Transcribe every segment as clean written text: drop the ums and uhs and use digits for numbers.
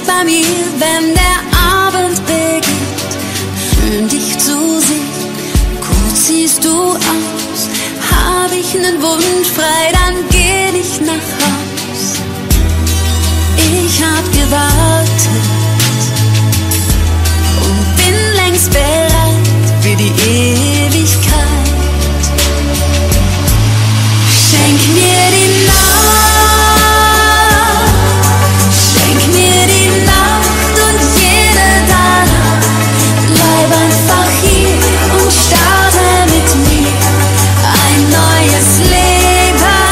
bei mir, wenn der Abend beginnt. Schön dich zu sehen, gut siehst du aus. Hab ich nen Wunsch frei, dann geh ich nach Haus. Ich hab gewartet und bin längst bereit für die Ewigkeit. Schenk mir die Nacht, schenk mir die Nacht und jede danach. Bleib einfach hier und starte mit mir ein neues Leben.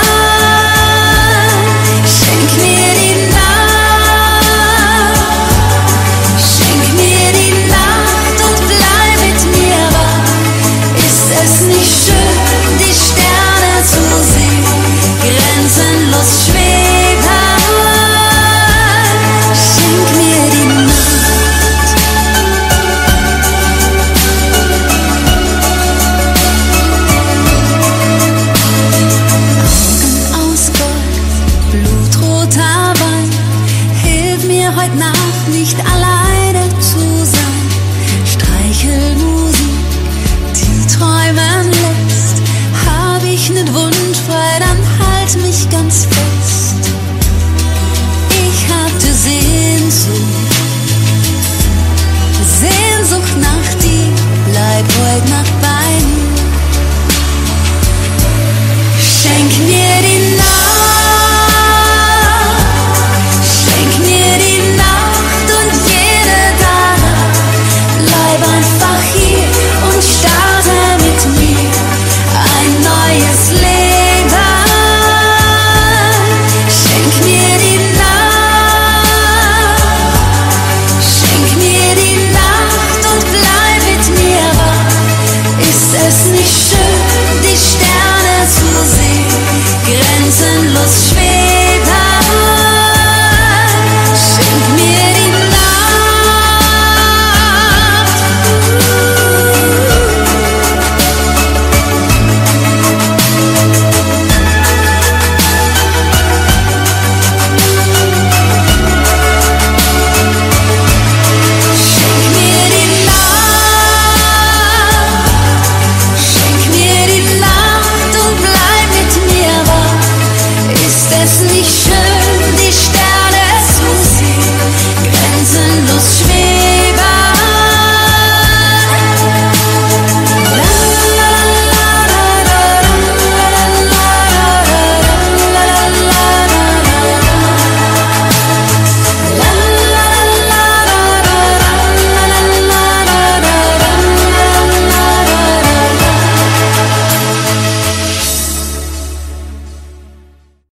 Schenk mir die Nacht, schenk mir die Nacht und bleib mit mir wach. Ist es nicht schön, die Sterne zu sehen, grenzenlos schweben? Schenk mir die Nacht. Augen aus Gold, blutroter Wein, hilf mir heut Nacht nicht alleine zu sein. Streichelmusik, die träumen lässt. Hab ich nen Wunsch frei, dann halt mich ganz fest. Ich hatte Sehnsucht nach dir, bleib heut Nacht bei mir. Schenk mir die